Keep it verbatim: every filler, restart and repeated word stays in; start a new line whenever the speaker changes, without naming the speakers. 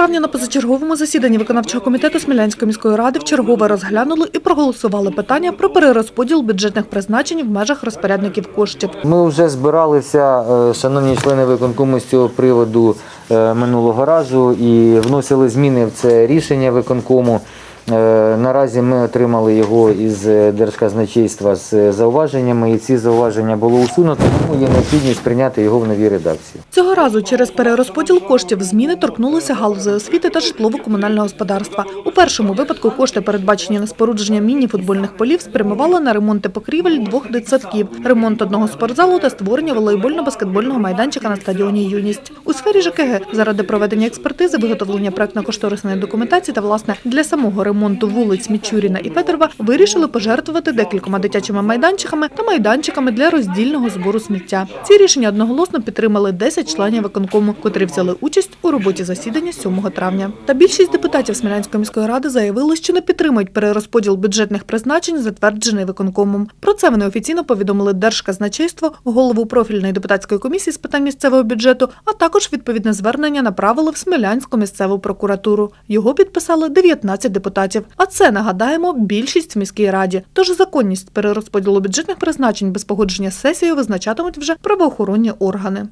травня на позачерговому засіданні виконавчого комітету Смілянської міської ради вчергове розглянули і проголосували питання про перерозподіл бюджетних призначень в межах розпорядників коштів.
Ми вже збиралися, шановні члени виконкому, з цього приводу минулого разу і вносили зміни в це рішення виконкому. Наразі ми отримали його із Держказначейства з зауваженнями, і ці зауваження було усунуто, тому є необхідність прийняти його в новій редакції.
Цього разу через перерозподіл коштів зміни торкнулися галузі освіти та житлово-комунального господарства. У першому випадку кошти, передбачені на спорудження міні-футбольних полів, спрямували на ремонти покрівель двох дитсадків, ремонт одного спортзалу та створення волейбольно-баскетбольного майданчика на стадіоні «Юність». У сфері ЖКГ заради проведення експертизи, виготовлення проектно-кошторисної документації та, власне, для самого ремонту вулиць Мічуріна і Федорова вирішили пожертвувати декількома дитячими майданчиками та майданчиками для роздільного збору сміття. Ці рішення одноголосно підтримали десять членів виконкому, котрі взяли участь у роботі засідання сьомого травня. Та більшість депутатів Смілянської міської ради заявили, що не підтримують перерозподіл бюджетних призначень, затверджений виконкомом. Про це вони офіційно повідомили Держказначейство, голову профільної депутатської комісії з питань місцевого бюджету, а також відповідне звернення направили в Смілянську місцеву прокуратуру. Його підписали дев'ятнадцять депутатів. А це, нагадаємо, більшість в міській раді. Тож законність перерозподілу бюджетних призначень без погодження з сесією визначатимуть вже правоохоронні органи.